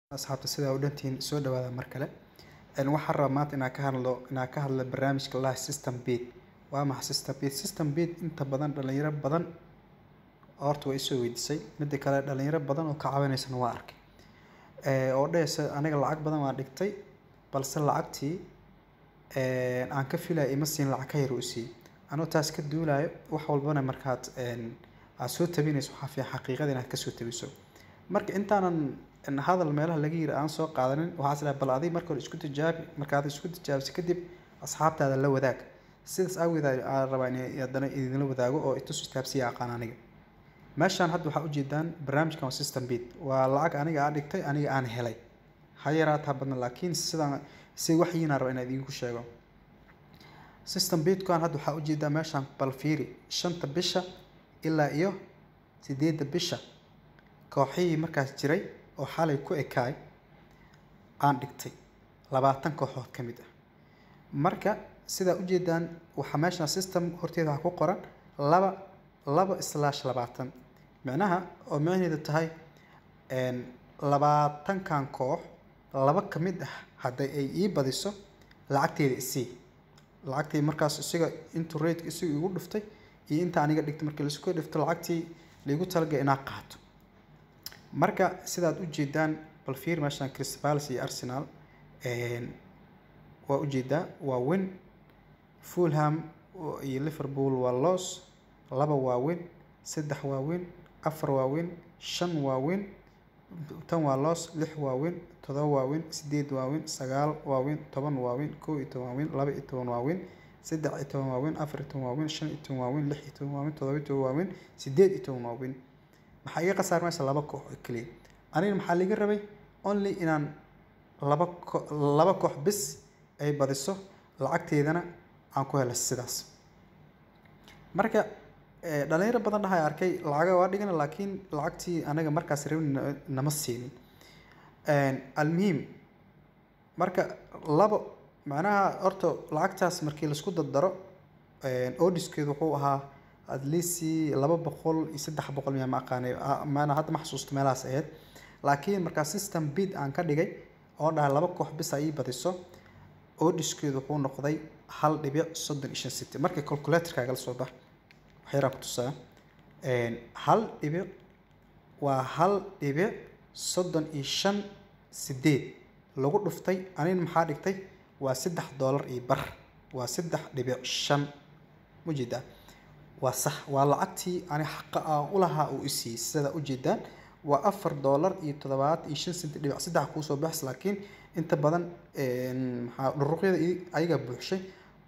asxaabta sida u dhantiin soo dhawaada mar kale waxaan rabaa maanta inaan ka hadlo barnaamijka la system beat waa maxay system beat inta badan dhalinyaro badan horta way soo weydiisay mid kale dhalinyaro badan oo ka caawinaysan waa arkay oo dheesa aniga lacag badan waan dhigtay balse lacagtii aan ka filay ima siin lacag ka yar u sii anoo taas ka duulayo wax walbana markaad aad soo tabinayso waxa fiican xaqiiqada inaad ka soo tabiso marka intaanan hadal meelaha laga yiri aan soo qaadanin waxa isla balaadii marka isku tijaabi markaad isku tijaabisay kadib asxaabtaada la wadaag sidaas awgeeda aan rabaa in haddana idin la wadaago oo itus taabsiya aqaan aniga meeshaan hadda waxa u jeedaan barnaamijkan system beat waa lacag aniga aan dhigtay aniga aan helay ha yaraataa badan laakiin sidaan si wax yiina raba inaan idinku sheego system beat kan hadda waxa u jeedaa meeshaan bal fiiri 5 bisha ilaa iyo 8 bisha kooxii markaas jiray oo xalay ku ekaay aan dhigtay 20 kooxood kamid ah marka sida u jeedaan waxa meesha system horteeda ku qoran 2/20 macnaha oo macnaheedu tahay 20 kan koox laba kamid ah haday ay ii badiso lacagteeda isii lacagtii markaas isiga inta rate isiga igu dhuftay iyo inta aniga dhigtay markii la isku dhifto lacagtii liigu talagay inaan qaato marka sidaad u jeedaan bal fiir meeshaan Crystal Palace iyo Arsenal waa u jeedaa waa win Fulham iyo Liverpool waa loss 2 waa win 3 waa win 4 waa win 5 waa win 10 waa loss 6 waa win 7 waa win 8 waa win 9 waa win 10 waa win 11 waa win 12 waa win 13 waa win 14 waa win 15 waa win 16 waa win 17 waa win 18 waa win maxay iga qasaarmaysa laba koox kaliya aniga maxaa laga rabay only inaan laba koox bis ay badiso lacagteedana aan ku helo sidaas marka dhalinyaro badan dhahay arkay lacag waa dhigan laakiin lacagtii anaga markaas rabin nama siinin almuhim marka labo macnaha horto lacagtaas markii la isku dardaro odiskeedu wuxuu ahaa at least 200 iyo 300 ma aqaanay maana hadda ma xasuusto meelahaas ahayd laakiin marka system beat aan ka dhigay oo dhahay laba koox bis ay badiso odiskeedu wuxuu noqday 1.35 markii calculator-kaaga la soo bax waxay raab tusaa 1 waa 1.35 lagu dhuftay aniin maxaa dhigtay waa $3 iyo bar waa 3.5 mujida waa sax waa lacagtii ani xaq u lahaa oo isii sida u jeedaan waa $4 iyo 75.3 ku soo baxs laakiin inta badan maxaa dhuruqyada ayaga buuxshay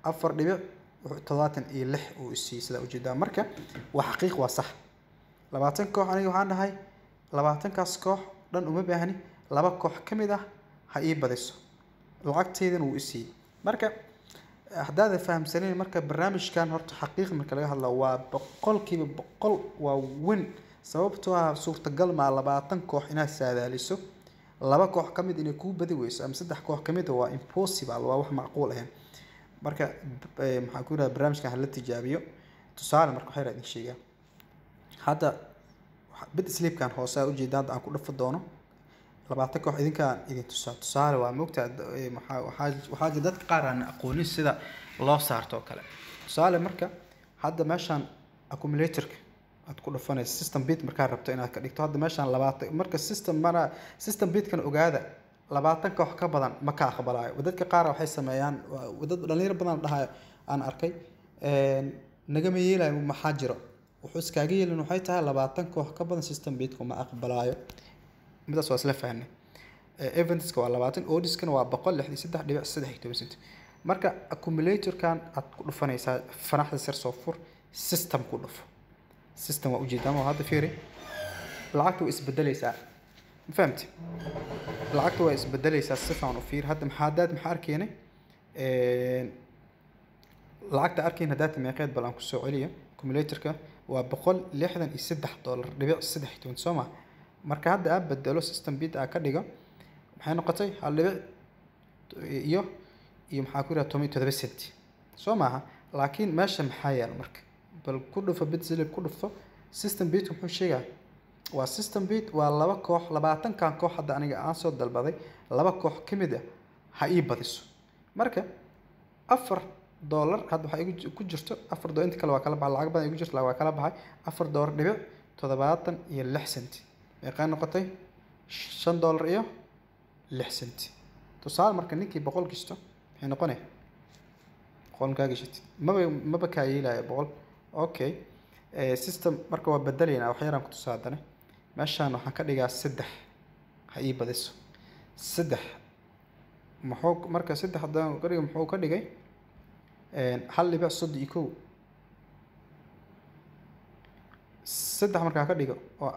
4.76 oo isii sida u jeedaan marka waa xaqiiq waa sax 20 koox aniga waxaan dhahay 20 kaas koox dhan uma baahani laba koox kamid ah ha ii badiso lacagteedan uu isii marka haddaad fahamsaneen marka barnaamijkan horta xaqiiq marka laga hadlo waa 100% waa win sababtoo ah suurtagal ma 20 koox inaad saadaaliso laba koox kamid inay ku badi weyso ama saddex koox kamid waa impossible waa wax macquul ah marka maxaa ku yiraahdaa barnaamijkan la tijaabiyo tusaale marka waxay raadin sheegaa hadda bid sleepkan hoose u jeedaa aan ku dhafo doono 20 koox idin tusaale waa moogtaa waxa dad qaar aan aqoonin sida loo saarto kale tusaale marka hadda meeshaan accumulator-ka aad ku dhafanayso system beat marka rabto inaad ka dhigto hadda meeshaan 20 marka system beat kan ogaada 20 koox ka badan ma ka aqbalayo dadka qaar waxay sameeyaan dad dhalinyaro badan dhahay aan arkay naga ma yeelayo maxaa jiro wuxuu iskaaga yeelin waxay tahay 20 koox ka badan system beat kuma aqbalayo midaas waa isla fahnay events-ka waa 20 odds-kana waa 163.3 marka accumulator-kan aad ku dhufanaysaa fanaxda sir soo fur system ku dhufo system waa u jeedaan oo hadda fiiri lacagtu isbedelaysaa ma fahamtay lacagtu waa isbedelaysaa si fiican u fiir hadda maxaa arkeenay lacagta arkeen data meeqeed bal aan ku soo celiyo accumulator-ka waa $163.3 Soomaa marka hadda aad bedelo system beat ka dhigo maxay noqotay 1 iyo maxaa ku yiraahdaa 17 cent Soomaa laakiin meesha maxaa yaal marka bal ku dhufo bid silib ku dhufo system beat wuxuu sheegaa waa system bit waa laba koox 20 kan koox hadda aniga aan soo dalbaday laba koox kamid ah ha ii badiso marka $4 hadda waxa igu ku jirto $4 inta kale waa kala baxay lacag badan igu jirto waa kala baxay $4.76 meeqa noqotay $5 iyo 6 senti tusaale marka ninkii 100 gishto maxay noqonay 100 ka gishto maba ka yeelay 100 okay system marka waa bedelayna wax yaraan ku tusaadana meeshaan waxaan ka dhigaa 3 ha ii badiso 3 maxuu marka 3 hadaan qariga muxuu ka dhigay hal dhibic 31 3 marka ka dhigo oo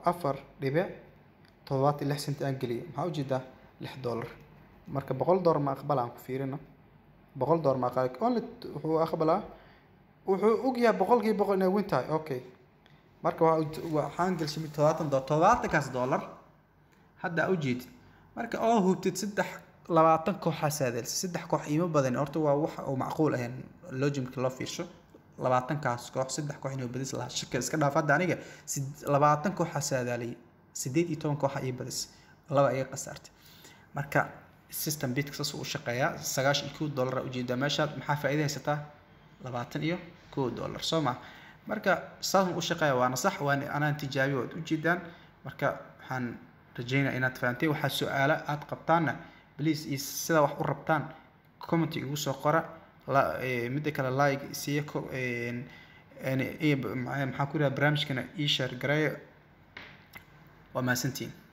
4.76 senti aan geliyo maxaa u jeedaa $6 marka $100 ma aqbalaan ku fiirino $100 ma aqbal only wuxuu aqbalaa wuxuu og yahay boqolkiiba boqol inay weyn tahay okay marka waxaan galshay $70 kaas dollar hadda u jeed marka oo hubtid 20 koox xasaadel 3 koox iima badan horta waa wax oo macquul ah logic loo fiirsho 20 kaas koox 3 koox inuu badis lahaa shirka iska dhaaf hadda aniga 20 koox xasaadalay 18 koox ay badis laba ay qasartay marka system bit kaas uu shaqeeyaa $9 u jeeda meesha maxaa faa'iido haysataa $21 Soma marka saas uu shaqeeyaa waana sax waana ana tijaabiyo u jeedaan marka waxaan rajeynaa inaad fahamtay waxa su'aalo aad qabtaan please sida wax u rabtaan comment igu soo qora mid kale like si maxaa ku raa barnaamijkana ii share gareeyo waa maasantiin